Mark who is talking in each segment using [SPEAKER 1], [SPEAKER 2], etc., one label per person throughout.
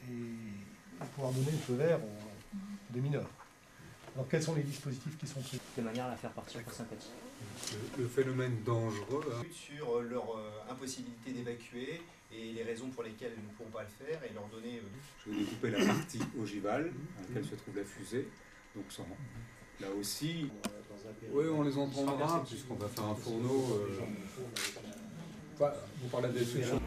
[SPEAKER 1] et pouvoir donner le feu vert aux démineurs. Alors quels sont les dispositifs qui sont pris?
[SPEAKER 2] De manière à la faire partir par sympathie.
[SPEAKER 3] Le phénomène dangereux.
[SPEAKER 4] Sur leur impossibilité d'évacuer et les raisons pour lesquelles elles ne pourront pas le faire et leur donner...
[SPEAKER 3] Je vais découper la partie ogivale à laquelle se trouve la fusée. Donc là aussi, oui, on les entendra puisqu'on va faire un fourneau. Vous parlez de destruction.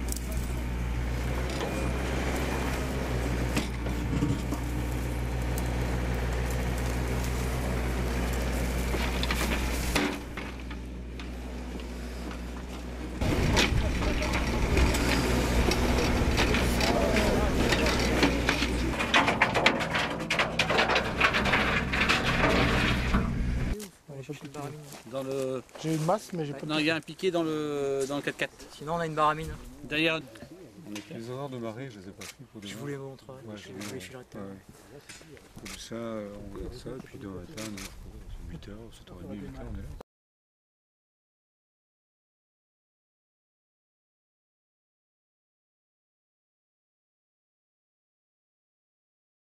[SPEAKER 1] J'ai une masse, mais j'ai pas de...
[SPEAKER 5] Non, il y a un piqué dans le 4x4.
[SPEAKER 2] Sinon on a une baramine.
[SPEAKER 5] Derrière.
[SPEAKER 3] Les horaires de marée, je les ai pas pris pour demain.
[SPEAKER 2] Je vous les montrerai.
[SPEAKER 3] Ouais,
[SPEAKER 2] Je vous les filerai tout à l'heure.
[SPEAKER 3] Comme ça, on regarde ça, puis demain matin, 8h, 7h30, 8h, on est là.